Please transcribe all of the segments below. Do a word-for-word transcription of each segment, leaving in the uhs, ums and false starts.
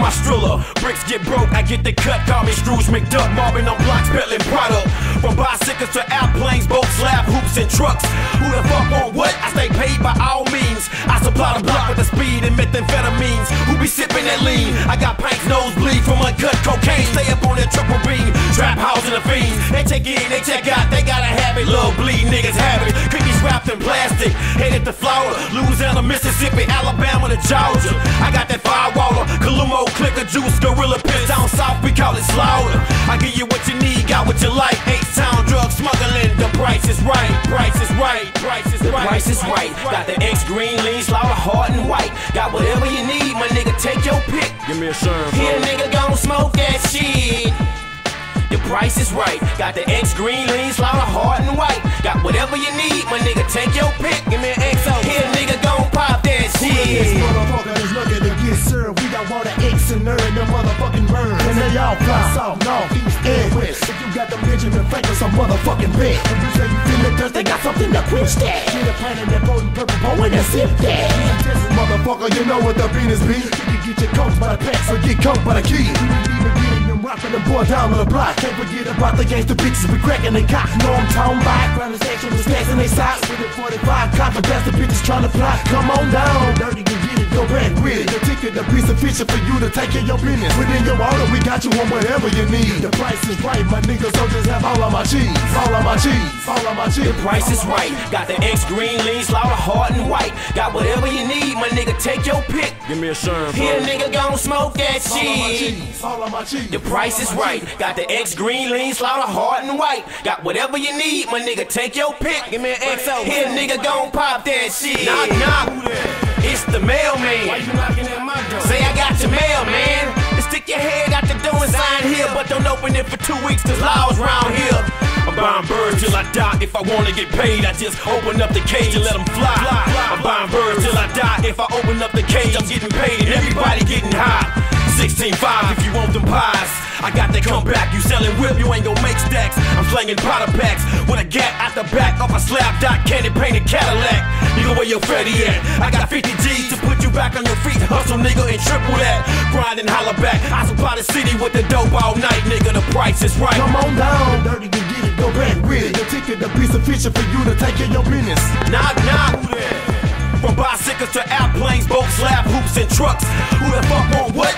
my Strilla. Bricks get broke, I get the cut. Call me Scrooge McDuck, Marvin on blocks, peddling product. From bicycles to airplanes, boats, slab hoops, and trucks. Who the fuck want what? I stay paid by all means. I supply the block with the speed and methamphetamines. Who be sipping that lean? I got pints, nosebleed from uncut cocaine. Stay up on that triple beam, trap house and the fiends. They check in, they check out, they gotta have it. Little bleed niggas have it. Cookies wrapped in plastic, headed to Florida, Louisiana, Mississippi, Alabama to Georgia. I got that firewater, Calumo, clicker juice, gorilla piss. Down south we call it slaughter. I give you what you need, got what you like. H-Town drug smuggling, the price is right. Price is right, price is right. The price is right. Got the X green, lean, slaughter, hard and white. Got whatever you need, my nigga, take your pick. Give me a sherm, bro. Here nigga gon' smoke that shit. The price is right. Got the X green, lean, slaughter, hard and white. Got whatever you need, my nigga, take your pick. Give me an X O. Here nigga gon' pop that shit. This motherfucker is looking to get served. We got water, X and nerd, them motherfucking birds. And they all fly south, north, east, and west. If you got the Benjamin Franklin, some motherfucking bet. If you say you feeling thirsty, got something to quench that. Get a pint of that golden purple boy and sip that. This motherfucker, you know what the Venus be. You can get your coke by the pack, so get coke by the key. You ain't even getting them rockin' the boy down on the block. Can't forget about the gangsta bitches, we crackin' they cock. Know I'm talking about. Ground is action, with stacks in they socks. With it forty-five copper, that's the bitches tryna plot. Come on down, dirty, you get it, go back with it. The ticket, the be sufficient for you to take care of your business. Within your order, we got you on whatever you need. The price is right, my niggas, so just have all of my cheese. All of my cheese, all of my cheese. The price is right. Got the X green, lean, slaughter, hard and white. Got whatever you need, my nigga, take your pick. Give me a sherm, bro. Here nigga gon' smoke that All of my shit. cheese, all of my cheese. The price is right. Got the X green, lean, slaughter, hard and white. Got whatever you need, my nigga, take your pick. Give me an X O. Here nigga gon' pop that shit. Knock knock. It's the mailman. Why you knocking at my door? Say I got your mail, man. And stick your head out the door and sign here, but don't open it for two weeks. There's laws around here. I'm buying birds till I die. If I wanna get paid, I just open up the cage and let them fly. I'm buying birds till I die. If I open up the cage, I'm getting paid and everybody getting high. sixteen five if you want them pies. I got that comeback. You selling whip, you ain't gon' make stacks. I'm slanging powder packs with a gat out the back of a slab dot candy painted Cadillac. Nigga, where your fatty at? I got fifty G's to put you back on your feet. Hustle, nigga, and triple that. Grind and holler back. I supply the city with the dope all night, nigga. The price is right. Come on down, dirty, you get it, go back with it. The ticket, the be sufficient for you to take care of your business. Knock, knock. From bicycles to airplanes, boats, slab hoops, and trucks. Who the fuck want what?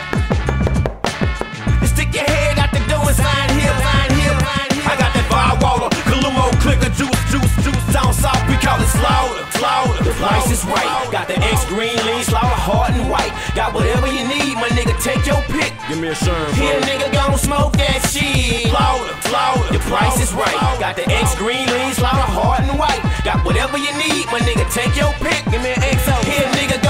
And stick your head out the door and sign here, sign here, sign here. I got that firewater, Calumo, clicker, juice, juice, juice. Down south we call it slaughter, slaughter. The price is right. Got the X green, lean, slaughter, hard and white. Got whatever you need, my nigga, take your pick. Give me a sherm, bro. Here nigga gon' smoke that shit. Slaughter, slaughter. The price is right. Got the X green, lean, slaughter, hard and white. Got whatever you need, my nigga, take your pick. Give me an X O. Here nigga